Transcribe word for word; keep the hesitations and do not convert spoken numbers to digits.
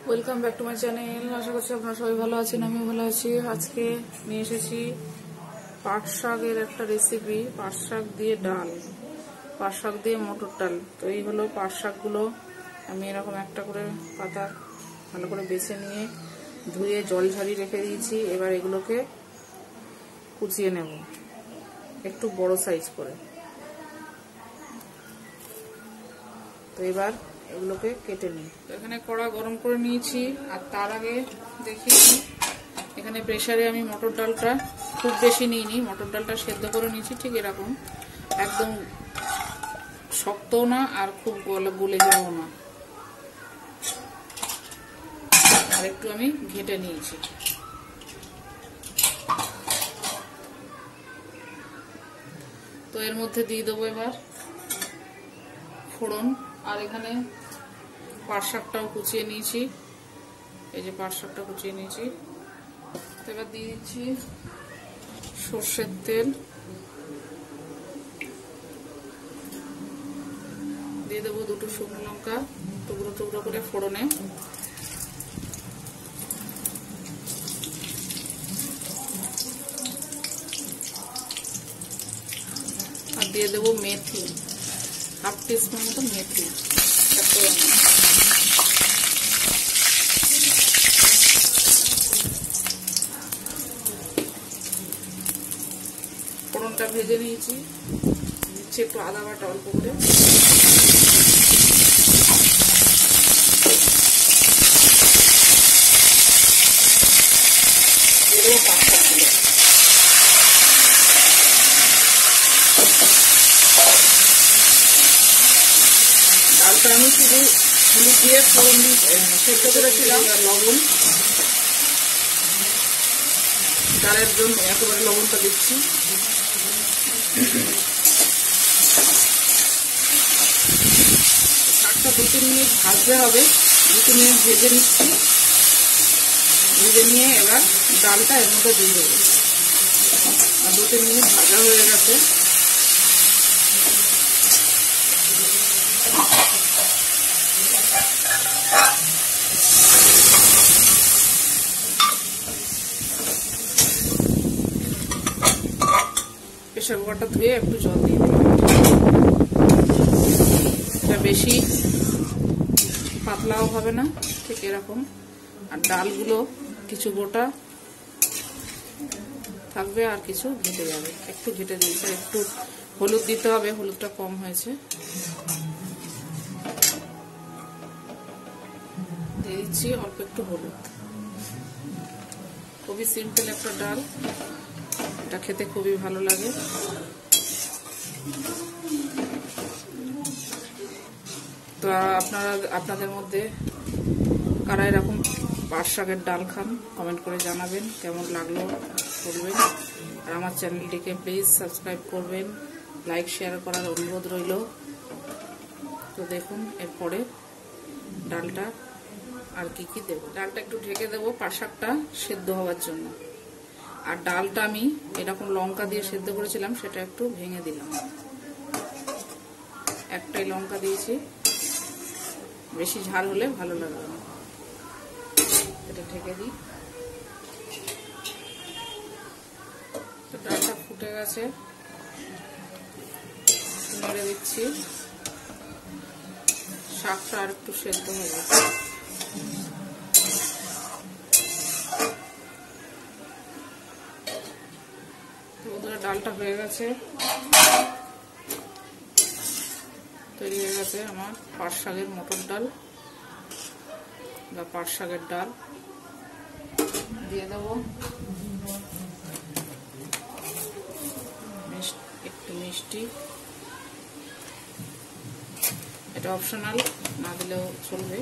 Welcome back to my channel. আশা করছি আপনারা সবাই ভালো আছেন, আমিও ভালো আছি। আজকে নিয়ে এসেছি পাট শাকের একটা রেসিপি, পাট শাক দিয়ে ডাল, পাট শাক দিয়ে মটর ডাল। তো এই হলো পাট শাকগুলো, আমি এরকম একটা করে পাতা ভালো করে বেছে নিয়ে ধুয়ে জল ঝরিয়ে রেখে দিয়েছি। এবার এগুলোকে কুচিয়ে নেব একটু বড় সাইজ করে। তো এবার এগুলোকে কেটে নিই। এখানে কড়া গরম করে নিয়েছি, আর তার আগে দেখি এখানে প্রেসারে আমি মটর ডালটা খুব বেশি নিইনি, মটর ডালটা সেদ্ধ করে নিয়েছি ঠিক এরকম, একদম শক্তও না আর খুব গলে যাবো না, আর একটু আমি ঘেটে নিয়েছি। তো এর মধ্যে দিয়ে দেবো এবার ফোড়ন, আর এখানে পাট শাকটাও কুচিয়ে নিয়েছি, এই যে পাট শাকটা কুচিয়ে নিয়েছি। এবার দিয়ে দিচ্ছি সর্ষের তেল, দিয়ে দেবো দুটো শুকনো লঙ্কা টুকরো টুকরো করে ফোড়নে, আর দিয়ে দেবো মেথি, হাফ টিস্পুন মতো মেথি। ফোড়নটা ভেজে নিয়েছি, দিচ্ছি একটু আদা বাটা অল্প করে, দিয়ে দেবো পাঁচ শাকগুলো। ডালটা আমি শুধু হলুদ দিয়ে ফোড়ন দিয়ে সেদ্ধ করেছিলাম, আর লবণ, ডালের জন্য একেবারে লবণটা দিচ্ছি। শাকটা দু তিন মিনিট ভাজতে হবে, দু তিন মিনিট ভেজে নিচ্ছি। ভেজে নিয়ে এবার ডালটা এর মধ্যে দিয়ে দেবো, আর দু তিন মিনিট ভাজা হয়ে গেছে। প্রেসার কুকারটা ধুয়ে একটু জল দিয়ে দিই, এটা বেশি পাতলাও হবে না, ঠিক এরকম। আর ডালগুলো কিছু গোটা থাকবে আর কিছু ঘেটে যাবে, একটু ঘেটে দিয়েছে। একটু হলুদ দিতে হবে, হলুদটা কম হয়েছে, দিয়ে দিচ্ছি অল্প একটু হলুদ। খুবই সিম্পল একটা ডাল, এটা খেতে খুবই ভালো লাগে। তো আপনারা আপনাদের মধ্যে কারা এরকম পাট শাকের ডাল খান, কমেন্ট করে জানাবেন, কেমন লাগলো বলবেন। আর আমার চ্যানেলটিকে প্লিজ সাবস্ক্রাইব করবেন, লাইক শেয়ার করার অনুরোধ রইল। তো দেখুন এরপরে ডালটা আর কি কি দেবো। ডালটা একটু ঢেকে দেবো পাট শাকটা সেদ্ধ হওয়ার জন্য। আর ডালটা আমি এরকম লঙ্কা দিয়ে সেদ্ধ করেছিলাম, সেটা একটু ভেঙে দিলাম, একটাই লঙ্কা দিয়েছি, বেশি ঝাল হলে ভালো লাগবে না। এটা ঢেকে দিই। তো ডালটা ফুটে গেছে, নেড়ে দিচ্ছি, শাকটা আর একটু সেদ্ধ হয়ে গেছে। ডালটা হয়ে গেছে, তৈরি হয়ে গেছে আমার পাট শাকের মটর ডাল বা পাট শাকের ডাল। দিয়ে দেবো একটু মিষ্টি, এটা অপশনাল, না দিলেও চলবে।